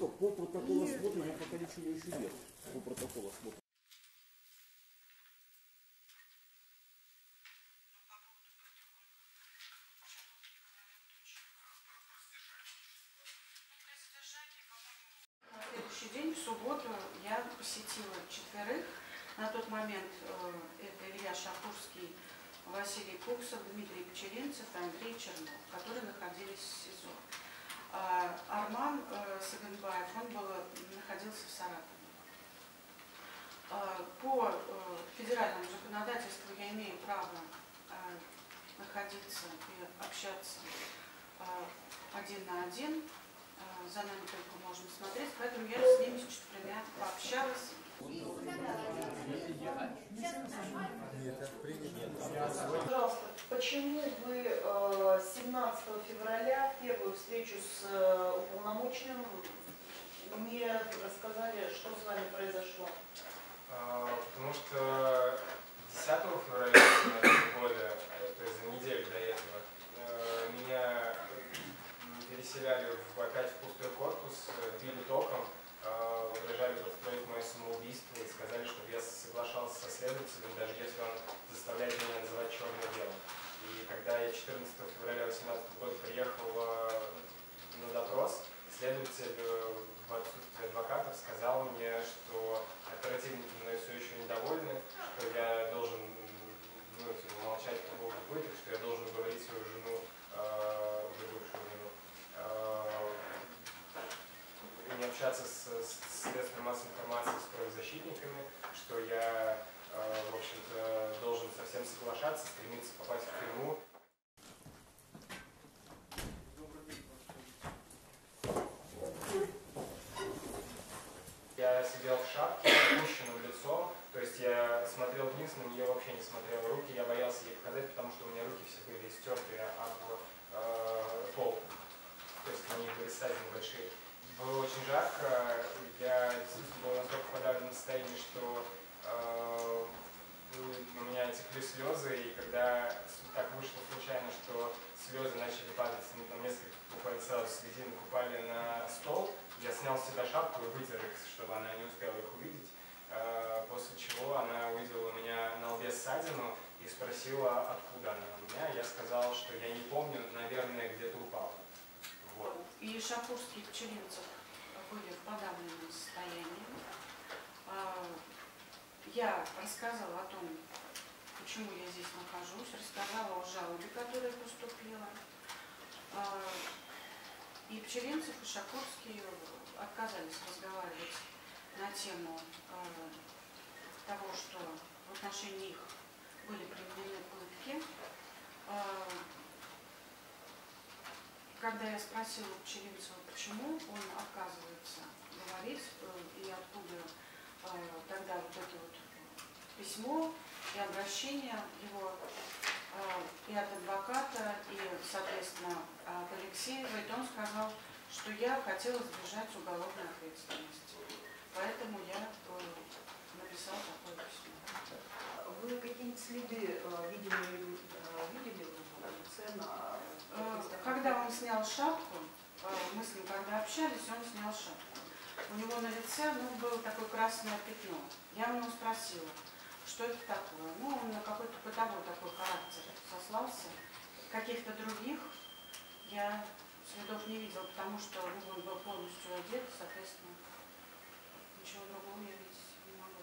Хорошо, по протоколу осмотра я пока ничего еще нет. По протоколу осмотра. На следующий день, в субботу, я посетила 4. На тот момент это Илья Шакурский, Василий Куксов, Дмитрий Пчелинцев, Андрей Чернов, которые находились в СИЗО. Арман Саганбаев, он находился в Саратове. По федеральному законодательству я имею право находиться и общаться один на один. За нами только можно смотреть, поэтому я с ними с 4 пообщалась. Пожалуйста, почему вы 17 февраля первую встречу с уполномоченным не рассказали, что с вами произошло? Потому что 10 февраля 2017 года, то есть за неделю до этого, меня переселяли опять в пустой корпус, били током, угрожали подстроить мое самоубийство и сказали, чтобы я соглашался со следователем, даже если он заставляет меня называть черное дело. И когда я 14 февраля 2018 года приехал на допрос, следователь в отсутствие адвокатов сказал мне, что оперативники мной все еще недовольны, что я должен молчать по поводу пыток, что я должен говорить свою жену, уже бывшую жену, не общаться с средствами массовой информации, с правозащитниками, что я, в общем-то, должен совсем соглашаться, стремиться попасть в тюрьму. Я сидел в шапке, опущенным лицом, то есть я смотрел вниз, на нее вообще не смотрел руки, я боялся ей показать, потому что у меня руки все были истертые об пол, то есть на них были ссадины большие. Было очень жарко, я действительно был настолько в подавленном состоянии, что у меня текли слезы, и когда так вышло случайно, что слезы начали падать, там несколько буквально сразу слезинок упали на стол, я снял с себя шапку и вытер их, чтобы она не успела их увидеть, после чего она увидела у меня на лбе ссадину и спросила, откуда она у меня. Я сказал, что я не помню, наверное, где-то упал. Вот. И Шакурский и Пчелинцев были в подавленном состоянии. Я рассказала о том, почему я здесь нахожусь, рассказала о жалобе, которая поступила. И Пчелинцев, и Шакурский отказались разговаривать на тему того, что в отношении их были применены пытки. Когда я спросила Пчелинцева, почему он отказывается говорить и откуда тогда вот это вот письмо и обращение его и от адвоката, и, соответственно, от Алексеева, и он сказал, что я хотела избежать уголовной ответственности. Поэтому я написала такое письмо. Вы какие-нибудь следы видели в лице на... Когда он снял шапку, мы с ним когда общались, он снял шапку. У него на лице было такое красное пятно. Я у него спросила, что это такое. Он на какой-то бытовой такой характер сослался. Каких-то других я следов не видела, потому что он был полностью одет, соответственно, ничего другого я видеть не могу.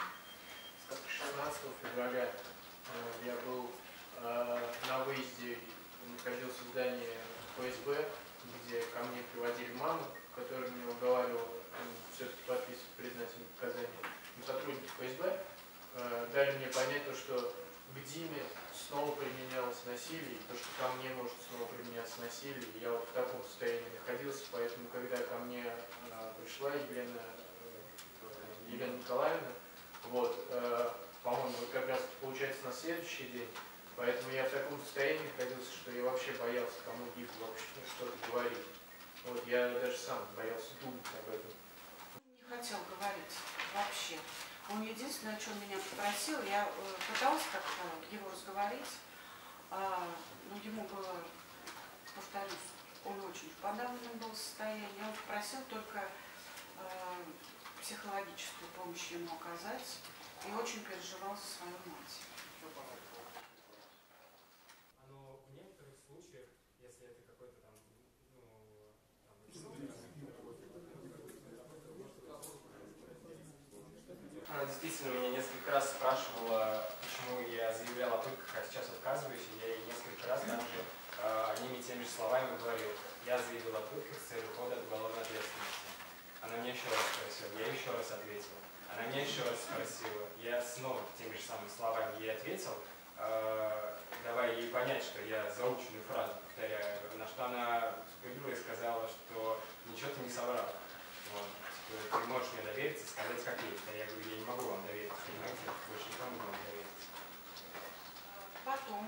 16 февраля я был на выезде, находился в здании ФСБ, где ко мне приводили маму, которая меня уговаривала все-таки подписывать признательные показания. Но сотрудники ФСБ дали мне понять то, что к Диме снова применялось насилие, и то, что ко мне может снова применяться насилие. Я вот в таком состоянии находился, поэтому когда ко мне пришла Елена Николаевна, по-моему, как раз получается на следующий день, поэтому я в таком состоянии находился, что я вообще боялся кому-либо вообще что-то говорить. Я даже сам боялся думать об этом. Не хотел говорить вообще. Он единственное, о чем меня попросил, я пыталась как-то его разговорить, но ему было, повторюсь, он очень в подавленном был состоянии. Он попросил только психологическую помощь ему оказать и очень переживал за свою мать. Оно в некоторых случаях, если это какой-то там, Она действительно меня несколько раз спрашивала, почему я заявлял о пытках, а сейчас отказываюсь, и я ей несколько раз также одними и теми же словами говорил: я заявил о пытках с целью ухода от уголовной ответственности. Она меня еще раз спросила, я еще раз ответил. Она меня еще раз спросила, я снова теми же самыми словами ей ответил, давая ей понять, что я заученную фразу повторяю, на что она справедливо сказала, что ничего ты не соврал. Вот. Ты можешь мне довериться, сказать как есть. А я говорю, я не могу вам довериться, понимаете, больше никому не могу довериться. Потом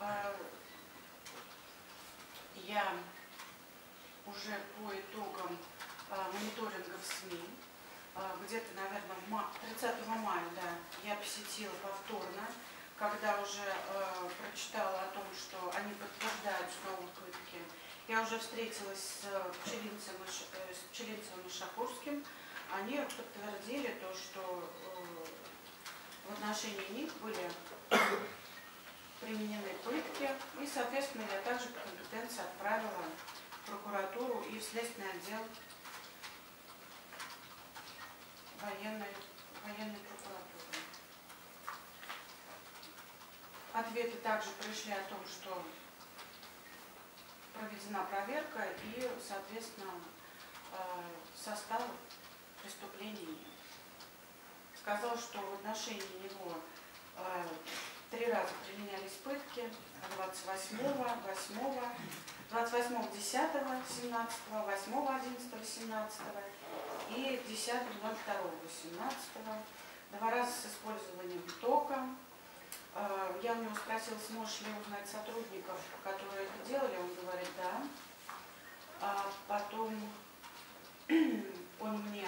я уже по итогам мониторинга в СМИ, где-то, наверное, 30 мая, да, я посетила повторно, когда уже прочитала о том, что они подтверждают снова пытки. Я уже встретилась с Пчелинцевым и Шакурским. Они подтвердили то, что в отношении них были применены пытки. И, соответственно, я также по компетенции отправила в прокуратуру и в следственный отдел военной прокуратуры. Ответы также пришли о том, что проведена проверка и, соответственно, состав преступления нет. Сказал, что в отношении него 3 раза применялись пытки: 28-го, 8-го, 28-го, 10-го, 17-го, 8-го, 11-го, 17-го и 10-го, 02-го, 18-го. 2 раза с использованием тока. Я у него спросила, сможешь ли узнать сотрудников, которые это делали. Он говорит, да. А потом он мне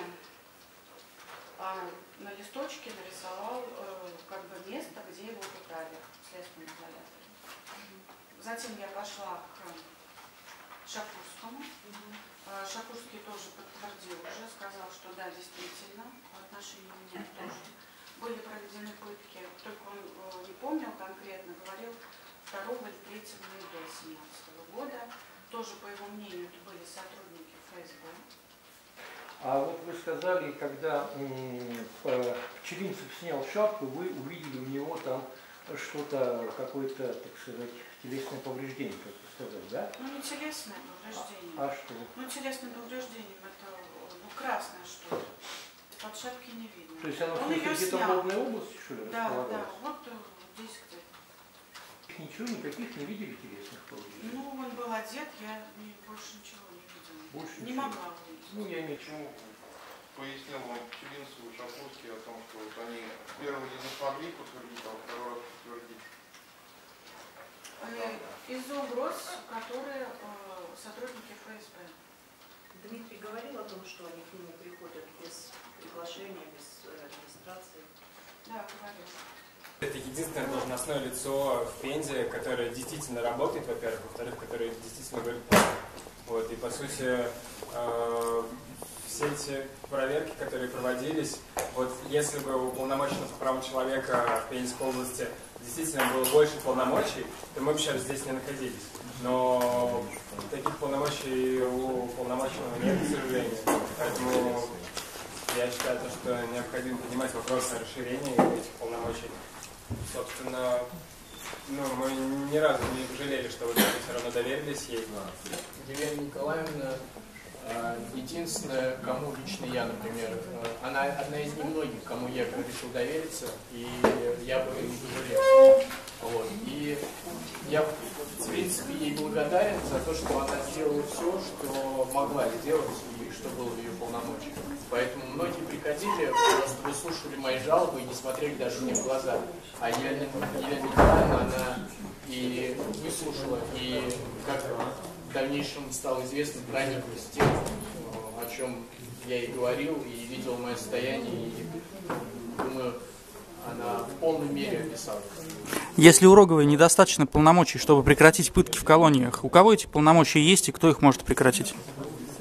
на листочке нарисовал как бы место, где его пытали в следственном изоляторе. Затем я пошла к Шакурскому. Шакурский тоже подтвердил уже, сказал, что да, действительно, в отношении меня тоже были проведены пытки, только он не помнил конкретно, говорил 2 или 3 ноября 2017 года. Тоже, по его мнению, это были сотрудники ФСБ. А вот вы сказали, когда Пчелинцев снял шапку, вы увидели у него там что-то, какое-то, так сказать, телесное повреждение, как вы сказали, да? Ну, не телесное повреждение. А что? Ну, телесным повреждением это красное что-то. Под шапки не видно. То есть оно Он ее где-то в снял. лобной области, что ли, Да, располагалось? да, вот здесь где-то. Ничего, никаких не видели телесных повреждений? Ну, он был одет, я больше ничего не видела. Больше не ничего. могла увидеть. Ну, я имею в виду. Почему пояснил вам Пчелинцеву и Шакурский о том, что вот они первый не смогли подтвердить, а второй раз подтвердить? Из-за угроз, которые сотрудники ФСБ. Дмитрий говорил о том, что они к нему приходят без приглашения, без регистрации. Да, говорил. Это единственное должностное лицо в Пензе, которое действительно работает, во-первых, во-вторых, которое действительно говорит правду. Вот, и по сути все эти проверки, которые проводились, вот если бы у уполномоченного по правам человека в Пензенской области действительно было больше полномочий, то мы бы сейчас здесь не находились. Но таких полномочий у уполномоченного нет, к сожалению. Поэтому я считаю, что необходимо поднимать вопрос о расширении этих полномочий. Собственно, мы ни разу не пожалели, что вы все равно доверились ей. Елена Николаевна единственная, кому лично я, например, она одна из немногих, кому я решил довериться, и я бы не пожалел. Вот. И я, в принципе, ей благодарен за то, что она сделала все, что могла сделать и что было в ее полномочиях. Поэтому многие приходили, просто выслушивали мои жалобы и не смотрели даже мне в глаза. А Елена Николаевна, она и выслушала, и как в дальнейшем стало известно, прониклась тем, о чем я ей говорил, и видел мое состояние, и думаю, она в полной мере описала. Если у Роговой недостаточно полномочий, чтобы прекратить пытки в колониях, у кого эти полномочия есть и кто их может прекратить?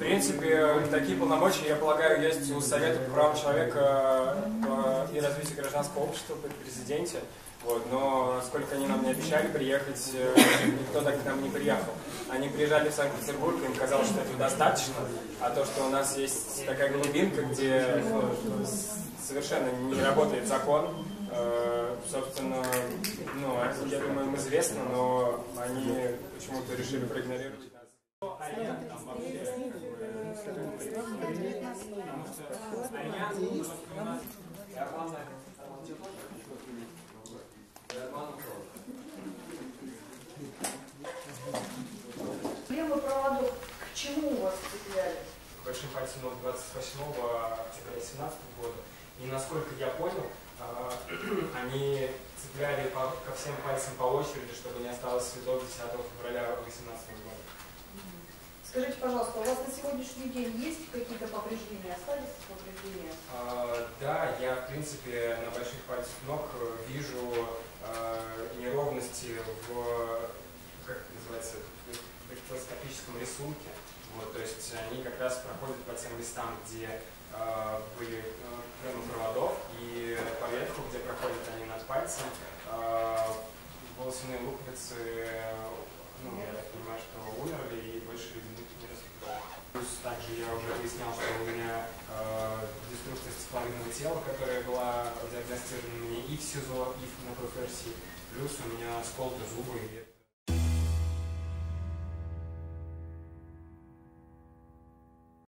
принципе, такие полномочия, я полагаю, есть у Совета по правам человека и развития гражданского общества при президенте. Вот, но сколько они нам не обещали приехать, никто так к нам не приехал. Они приезжали в Санкт-Петербург, им казалось, что этого достаточно, а то, что у нас есть такая глубинка, где совершенно не работает закон, собственно, ну, я думаю, им известно, но они почему-то решили проигнорировать нас. Проблема проводов к чему у вас цепляли? Большим пальцем 28 октября 2017 года. И насколько я понял, они цепляли ко всем пальцам по очереди, чтобы не осталось следов 10 февраля 2018 года. Скажите, пожалуйста, у вас на сегодняшний день есть какие-то повреждения? Остались повреждения? Да, я в принципе на больших пальцах ног вижу неровности в, как это называется, в дактилоскопическом рисунке. Вот, то есть они как раз проходят по тем местам, где были кроме проводов, и по ветку, где проходят они над пальцем, волосяные луковицы, ну, я так понимаю, что умерли и больше не растут. Плюс также я уже выяснял, что у меня деструкция половинного тела, которая была диагностирована мне и в СИЗО, и на ПФРС, плюс у меня сколоты зубы.